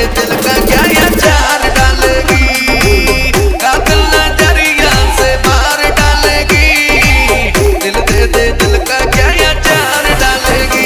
दिल का क्या अचार डालेगी, कातिल नजरिया से मार डालेगी, दिल दे दे दिल का क्या अचार डालेगी।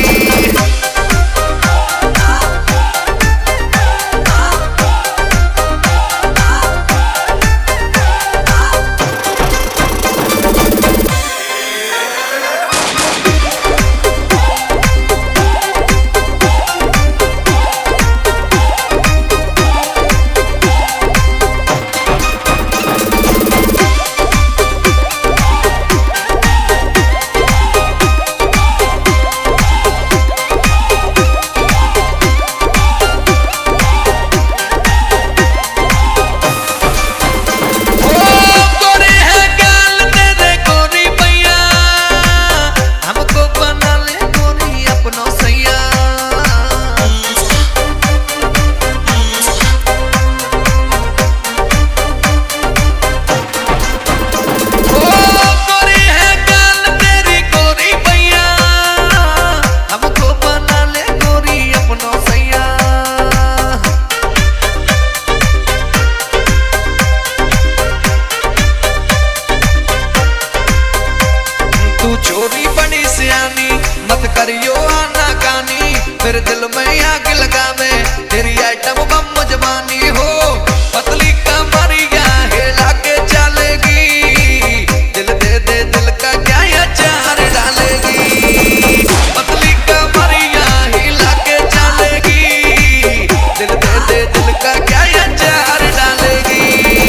चोरी बड़ी सियानी मत करियो आना कानी, फिर दिल में आग लगावे तेरी आइटम बम जवानी हो। पतली कमरिया हिला के चलेगी, दिल दे दे दिल का क्या अचार डालेगी, पतली कमरिया हिला के चलेगी, दिल दे दे दिल का क्या अचार डालेगी।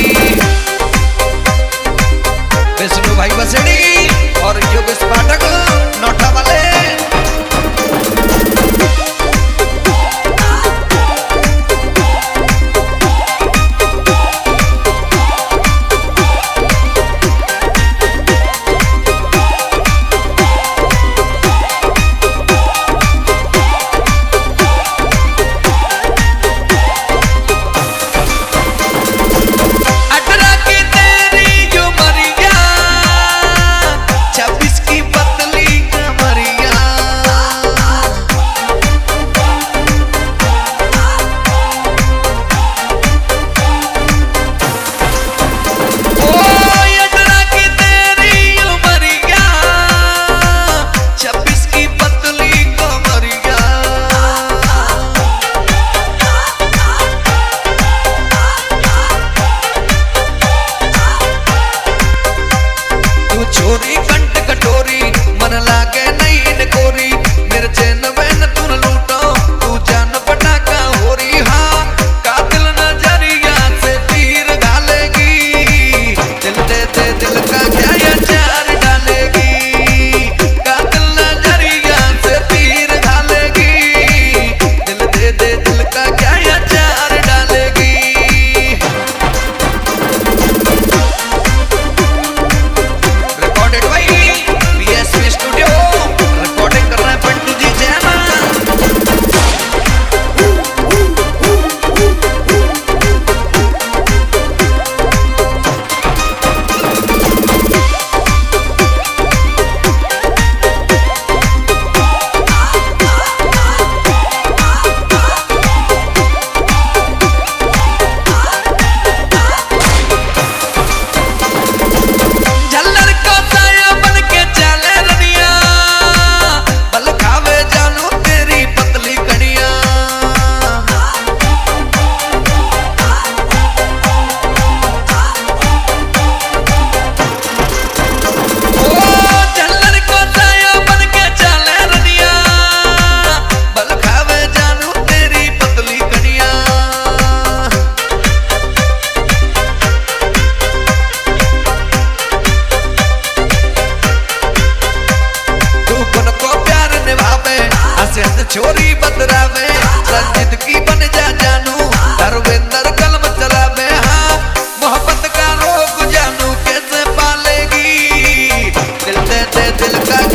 विष्णु भाई बसेड़ी और योगेश पाठक नोटा वाले। चोरी कंट कटोरी मन लागे नहीं इन कोरी, मेरे चैन में न तू लूटो तू जान पटाखा हो रही। हाँ कातिल नजरिया से तीर डालेगी, दिल दे दे दिल का क्या अचार डालेगी, कातिल नजरिया से तीर डालेगी, दिल दे दे दिल का क्या अचार डालेगी। छोरी बदरावे रंजित की बन जा जानू, धर्मेंद्र कलम चलावे। हाँ मोहब्बत का रोग जानू कैसे पालेगी, दिल दे दे दिल का